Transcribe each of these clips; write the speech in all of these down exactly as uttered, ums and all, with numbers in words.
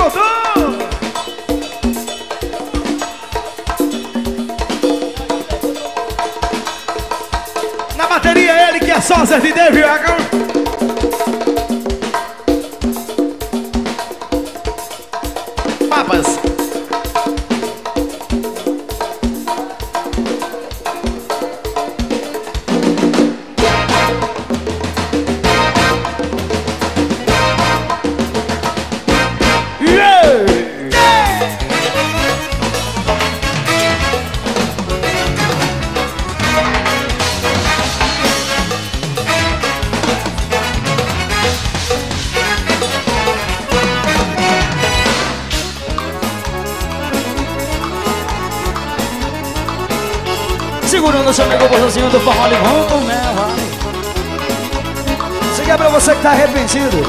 Godô. Na bateria ele que é sósia de David Agar. Papas. Segurando o seu amigo bolsozinho do forró limão com mel. Isso aqui é pra você que tá arrependido.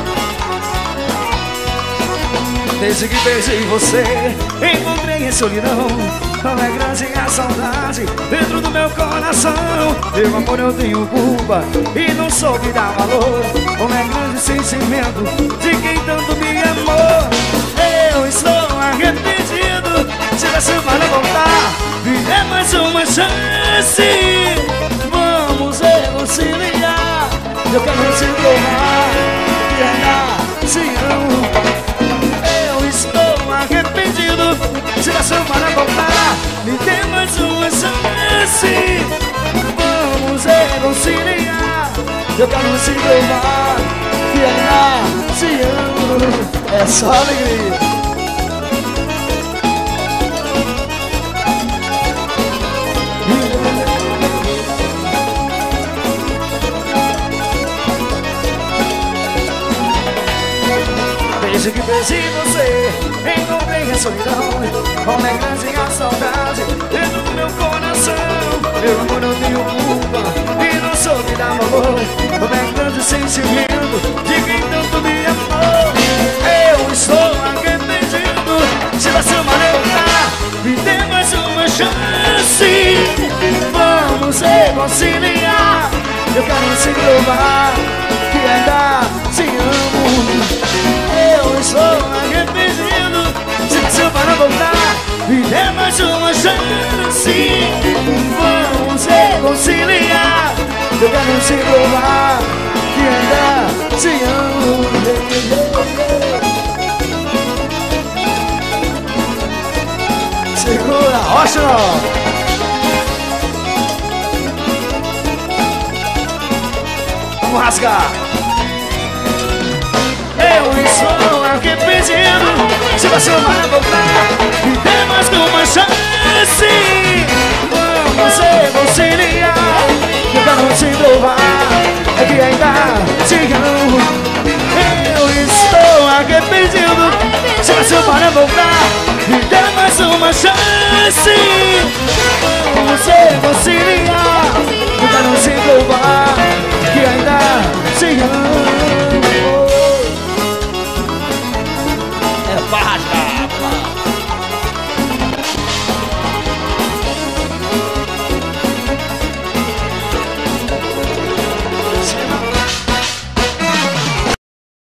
Desde que beijei você, encontrei em solidão. Como é grande a saudade dentro do meu coração. Meu amor, eu tenho culpa e não soube dar valor. Como é grande o sentimento de quem tanto me amou. Eu estou arrependido. Se você vai voltar, me dê mais uma chance. Vamos reconciliar. Eu quero te provar que ainda te amo. Eu estou arrependido. Se você vai voltar, me dê mais uma chance. Vamos reconciliar. Eu quero te provar que ainda te amo. É só alegria. Desde que perdi você, encontrei a solidão. Como é grande a saudade dentro do meu coração. Meu amor, não tenho culpa e não soube dar valor. Como é grande o sentimento de quem tanto me amou. Eu estou arrependido. Se você me levantar, me dê mais uma chance. Vamos reconciliar. Eu quero te provar que ainda te amo. Eu estou arrependido. Se você para voltar, me dê mais uma chance. Vamos reconciliar. Eu quero te provar que ainda te amo. Segura, rocha. Vamos rasgar. Eu estou arrependido. Se você vai voltar, me dê mais uma chance. Vamos reconciliar. Eu quero te provar é que ainda te amo. Eu estou arrependido. Se você vai voltar, me dê mais uma chance.